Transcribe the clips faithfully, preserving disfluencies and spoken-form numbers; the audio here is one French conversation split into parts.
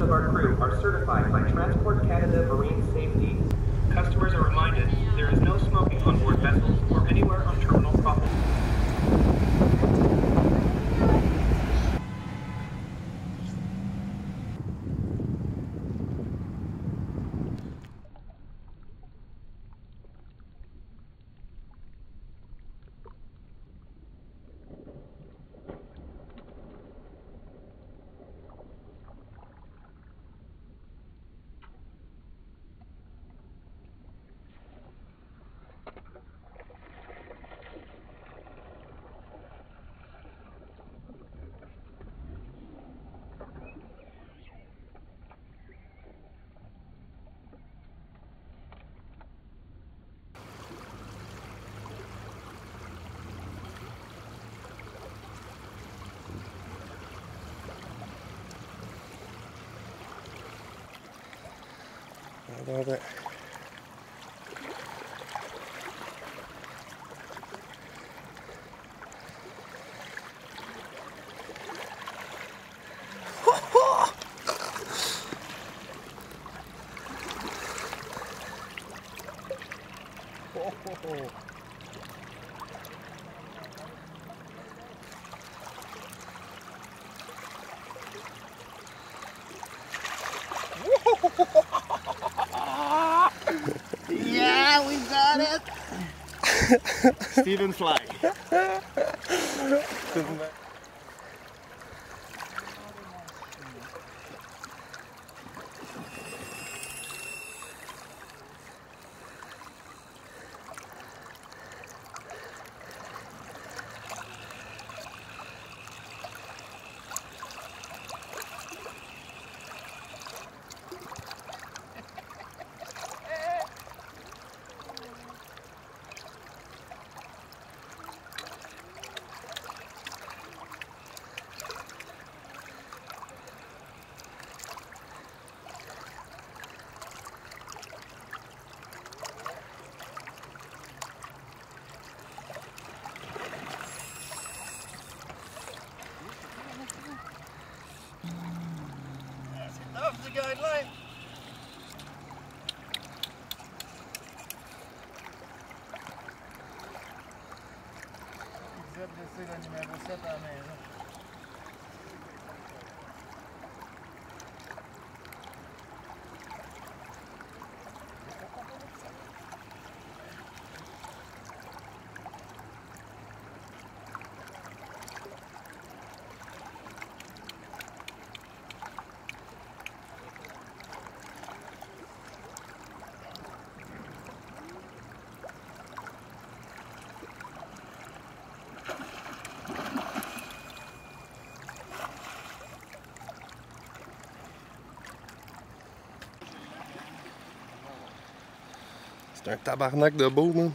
of our crew are certified by Transport Canada Marine Safety. Customers are reminded there is no smoking on board vessels or anywhere on terminal property. I love it. Yeah, we got it. Stephen Fly. Off the guideline. Quiser descer a numéro sept à la maison. C'est un tabarnak de beau, man.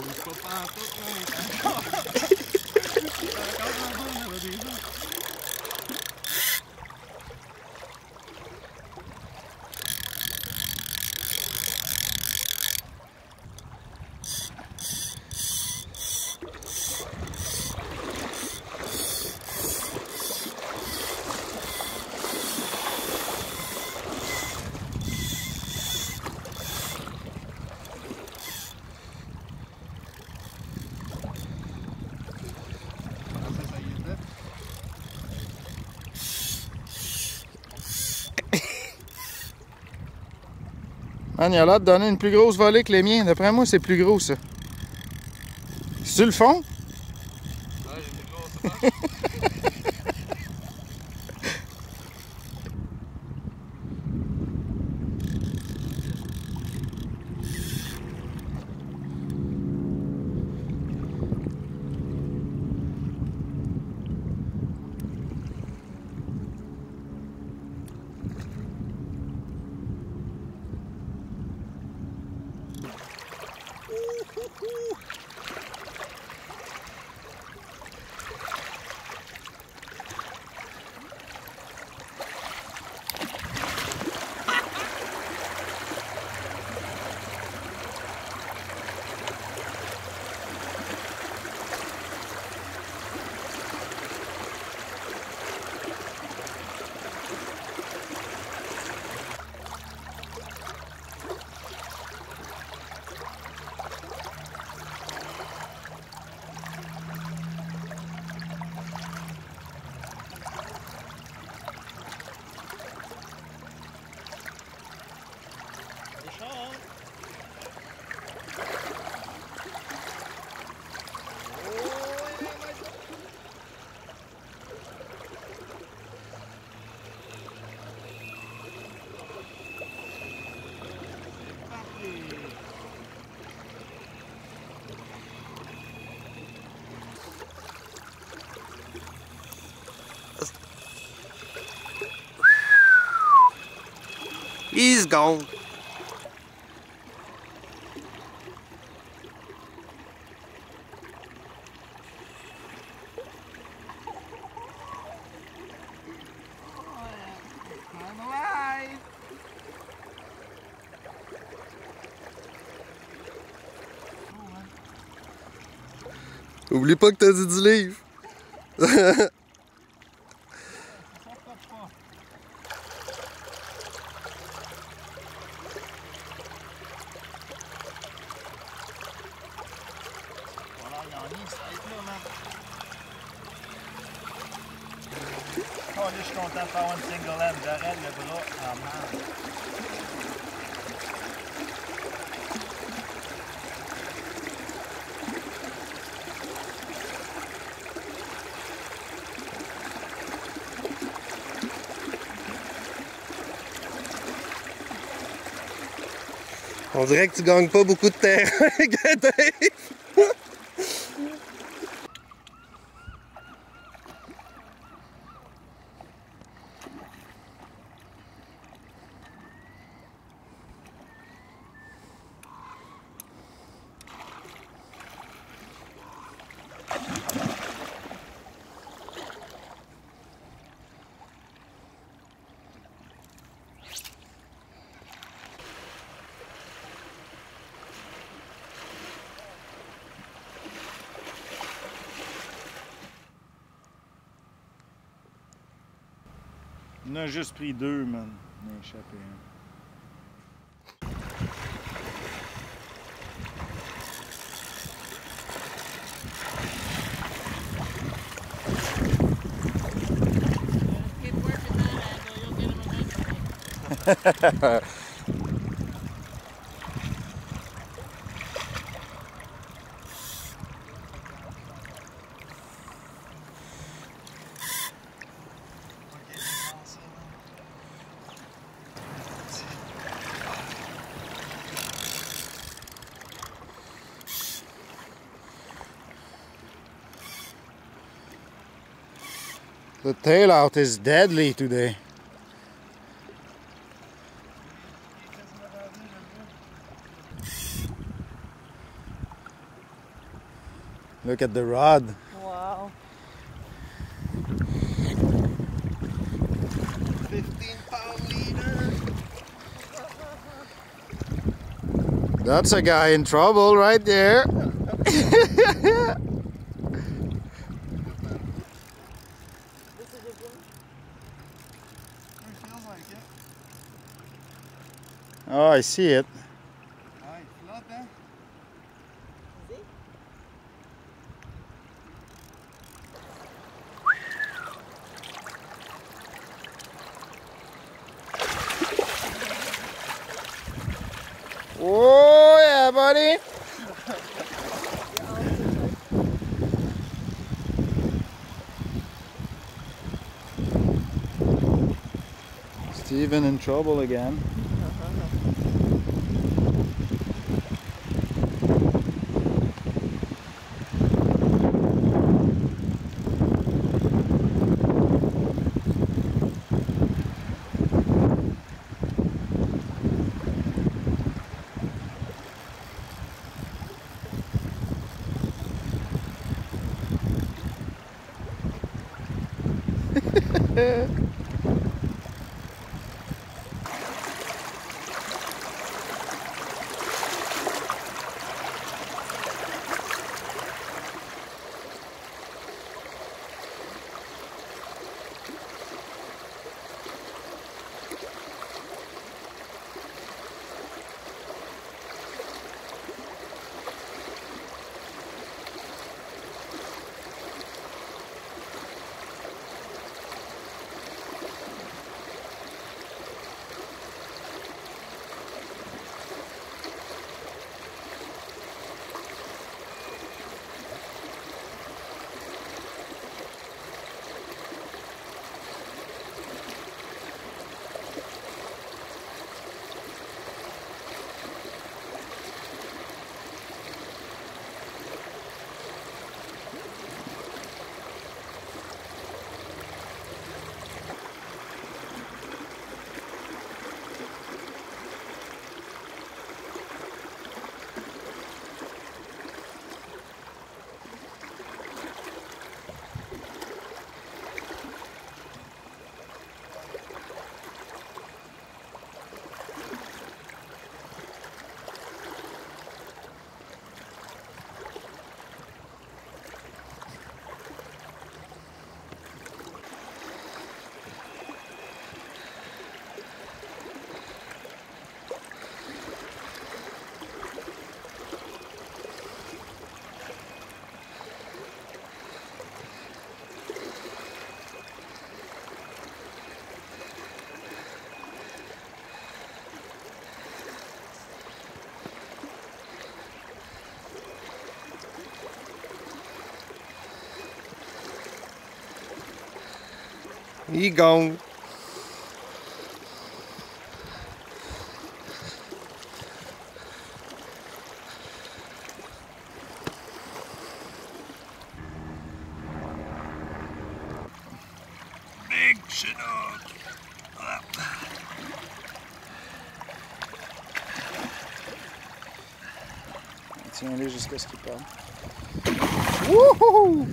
Man, il a l'air de donner une plus grosse volée que les miens. D'après moi, c'est plus gros, ça. C'est-tu le fond? Ouais, j'ai plus gros, c'est pas. He's gone. Oublie pas que t'as dit dix livres. Oh, là, je suis content de faire une single end. J'arrête le bras en marge. On dirait que tu gagnes pas beaucoup de terrain, Dave. On a juste pris deux, man. On a échappé un. The tail out is deadly today. Look at the rod. Wow. fifteen pound leader. That's a guy in trouble right there. Oh, I see it. Oh yeah, buddy. Steven in trouble again. He gone. Big chinook. Tiens-les jusqu'à ce qu'il parle. Wouhou!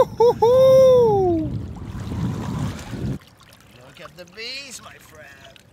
Woo-hoo-hoo! Look at the bees, my friend.